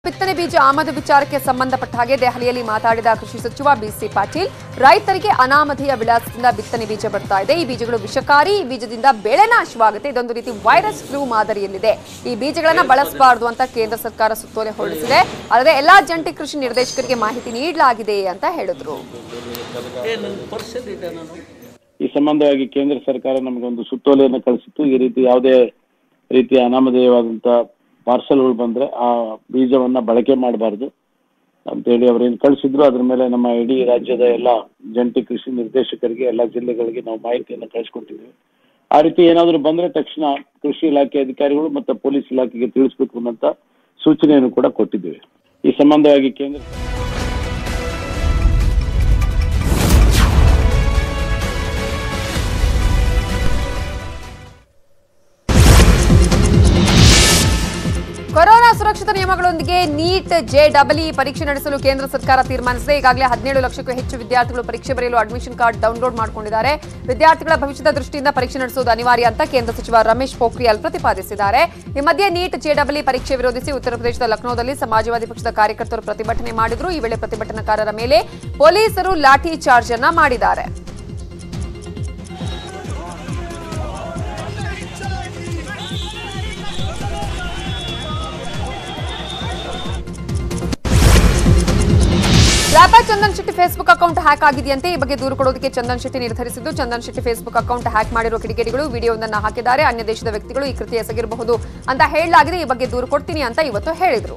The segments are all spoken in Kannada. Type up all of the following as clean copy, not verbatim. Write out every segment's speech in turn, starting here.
ಬಿತ್ತನೆ ಬೀಜ ಆಮದು ವಿಚಾರಕ್ಕೆ ಸಂಬಂಧಪಟ್ಟ ಹಾಗೆ ದೆಹಲಿಯಲ್ಲಿ ಮಾತಾಡಿದ ಕೃಷಿ ಸಚಿವ ಬಿಸಿ ಪಾಟೀಲ್ ರೈತರಿಗೆ ಅನಾಮಧೇಯ ವಿಳಾಸದಿಂದ ಬಿತ್ತನೆ ಬೀಜ ಬರ್ತಾ ಇದೆ. ಈ ಬೀಜಗಳು ವಿಷಕಾರಿ, ಈ ಬೀಜದಿಂದ ಬೆಳೆ ನಾಶವಾಗುತ್ತೆ. ಇದೊಂದು ರೀತಿ ವೈರಸ್ ಫ್ಲೂ ಮಾದರಿಯಲ್ಲಿದೆ. ಈ ಬೀಜಗಳನ್ನು ಬಳಸಬಾರದು ಅಂತ ಕೇಂದ್ರ ಸರ್ಕಾರ ಸುತ್ತೋಲೆ ಹೊರಡಿಸಿದೆ. ಅಲ್ಲದೆ ಎಲ್ಲಾ ಜಂಟಿ ಕೃಷಿ ನಿರ್ದೇಶಕರಿಗೆ ಮಾಹಿತಿ ನೀಡಲಾಗಿದೆ ಅಂತ ಹೇಳಿದ್ರು. ಈ ಸಂಬಂಧವಾಗಿ ಕೇಂದ್ರ ಸರ್ಕಾರ ನಮಗೊಂದು ಸುತ್ತೋಲೆಯನ್ನು ಕಳಿಸಿತ್ತು. ಈ ರೀತಿ ಯಾವುದೇ ರೀತಿಯ ಅನಾಮಧೇಯವಾದಂತ ಪಾರ್ಸಲ್ಗಳು ಬಂದ್ರೆ ಆ ಬೀಜವನ್ನ ಬಳಕೆ ಮಾಡಬಾರ್ದು ಅಂತೇಳಿ ಅವರೇನು ಕಳಿಸಿದ್ರು. ಅದ್ರ ಮೇಲೆ ನಮ್ಮ ಇಡೀ ರಾಜ್ಯದ ಎಲ್ಲ ಜಂಟಿ ಕೃಷಿ ನಿರ್ದೇಶಕರಿಗೆ ಎಲ್ಲ ಜಿಲ್ಲೆಗಳಿಗೆ ನಾವು ಮಾಹಿತಿಯನ್ನು ಕಳಿಸ್ಕೊಟ್ಟಿದ್ದೀವಿ. ಆ ರೀತಿ ಏನಾದರೂ ಬಂದ್ರೆ ತಕ್ಷಣ ಕೃಷಿ ಇಲಾಖೆ ಅಧಿಕಾರಿಗಳು ಮತ್ತು ಪೊಲೀಸ್ ಇಲಾಖೆಗೆ ತಿಳಿಸಬೇಕು ಅನ್ನೋಂಥ ಸೂಚನೆಯನ್ನು ಕೂಡ ಕೊಟ್ಟಿದ್ದೇವೆ. ಈ ಸಂಬಂಧವಾಗಿ ಕೇಂದ್ರ ಕೊರೋನಾ ಸುರಕ್ಷತಾ ನಿಯಮಗಳೊಂದಿಗೆ ನೀಟ್ JEE ಪರೀಕ್ಷೆ ನಡೆಸಲು ಕೇಂದ್ರ ಸರ್ಕಾರ ತೀರ್ಮಾನಿಸಿದೆ. ಈಗಾಗಲೇ 17 ಲಕ್ಷಕ್ಕೂ ಹೆಚ್ಚು ವಿದ್ಯಾರ್ಥಿಗಳು ಪರೀಕ್ಷೆ ಬರೆಯಲು ಅಡ್ಮಿಷನ್ ಕಾರ್ಡ್ ಡೌನ್ಲೋಡ್ ಮಾಡಿಕೊಂಡಿದ್ದಾರೆ. ವಿದ್ಯಾರ್ಥಿಗಳ ಭವಿಷ್ಯದ ದೃಷ್ಟಿಯಿಂದ ಪರೀಕ್ಷೆ ನಡೆಸುವುದು ಅನಿವಾರ್ಯ ಅಂತ ಕೇಂದ್ರ ಸಚಿವ ರಮೇಶ್ ಪೋಖ್ರಿಯಾಲ್ ಪ್ರತಿಪಾದಿಸಿದ್ದಾರೆ. ಈ ಮಧ್ಯೆ ನೀಟ್ JEE ಪರೀಕ್ಷೆ ವಿರೋಧಿಸಿ ಉತ್ತರ ಪ್ರದೇಶದ ಲಕ್ನೋದಲ್ಲಿ ಸಮಾಜವಾದಿ ಪಕ್ಷದ ಕಾರ್ಯಕರ್ತರು ಪ್ರತಿಭಟನೆ ಮಾಡಿದ್ರು. ಈ ವೇಳೆ ಪ್ರತಿಭಟನಾಕಾರರ ಮೇಲೆ ಪೊಲೀಸರು ಲಾಠಿ ಚಾರ್ಜ್ ಅನ್ನ ಮಾಡಿದ್ದಾರೆ. Rapper Chandan Shetty Facebook account hack ಆಗಿದೆಯಂತೆ. ಈ ಬಗ್ಗೆ ದೂರು ಕೊಡೋದಕ್ಕೆ ಚಂದನ್ ಶೆಟ್ಟಿ ನಿರ್ಧರಿಸಿದ್ದು. Chandan Shetty Facebook account hack ಮಾಡಿರುವ ಕಿಡಿಗೇಡಿಗಳು ವಿಡಿಯೋವೊಂದನ್ನು ಹಾಕಿದ್ದಾರೆ. ಅನ್ಯ ದೇಶದ ವ್ಯಕ್ತಿಗಳು ಈ ಕೃತ್ಯ ಎಸಗಿರಬಹುದು ಅಂತ ಹೇಳಲಾಗಿದೆ. ಈ ಬಗ್ಗೆ ದೂರು ಕೊಡ್ತೀನಿ ಅಂತ ಇವತ್ತು ಹೇಳಿದ್ರು.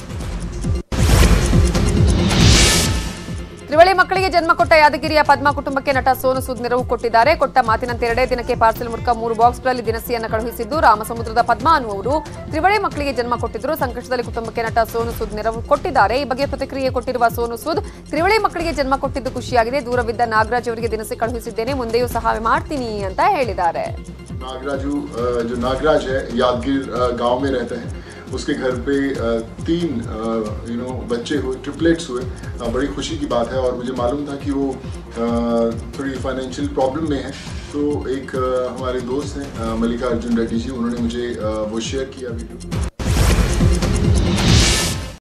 ತ್ರಿವಳಿ ಮಕ್ಕಳಿಗೆ ಜನ್ಮ ಕೊಟ್ಟ ಯಾದಗಿರಿಯ ಪದ್ಮ ಕುಟುಂಬಕ್ಕೆ ನಟ ಸೋನು ಸೂದ್ ನೆರವು ಕೊಟ್ಟಿದ್ದಾರೆ. ಕೊಟ್ಟ ಮಾತಿನಂತೆ 2 ದಿನಕ್ಕೆ ಪಾರ್ಸೆಲ್ ಮೂಲಕ 3 ಬಾಕ್ಸ್ಗಳಲ್ಲಿ ದಿನಸಿಯನ್ನು ಕಳುಹಿಸಿದ್ದು. ರಾಮಸಮುದ್ರದ ಪದ್ಮ ಅನ್ನುವರು ತ್ರಿವಳಿ ಮಕ್ಕಳಿಗೆ ಜನ್ಮ ಕೊಟ್ಟಿದ್ರು. ಸಂಕಷ್ಟದಲ್ಲಿ ಕುಟುಂಬಕ್ಕೆ ನಟ ಸೋನು ಸೂದ್ ನೆರವು ಕೊಟ್ಟಿದ್ದಾರೆ. ಈ ಬಗ್ಗೆ ಪ್ರತಿಕ್ರಿಯೆ ಕೊಟ್ಟಿರುವ ಸೋನು ಸೂದ್, ತ್ರಿವಳಿ ಮಕ್ಕಳಿಗೆ ಜನ್ಮ ಕೊಟ್ಟಿದ್ದು ಖುಷಿಯಾಗಿದೆ. ದೂರವಿದ್ದ ನಾಗರಾಜ್ ಅವರಿಗೆ ದಿನಸಿ ಕಳುಹಿಸಿದ್ದೇನೆ, ಮುಂದೆಯೂ ಸಹ ಮಾಡ್ತೀನಿ ಅಂತ ಹೇಳಿದ್ದಾರೆ. नागराज है यादगीर गांव में रहते हैं. उसके घर पे 3 बच्चे हुए, ट्रिपलेट्स हुए. बड़ी खुशी की बात है और मुझे मालूम था कि वो थोड़ी फाइनेंशियल प्रॉब्लम में है. तो एक हमारे दोस्त हैं मल्लिकार्जुन रेड्डी जी, उन्होंने मुझे वो शेयर किया वीडियो.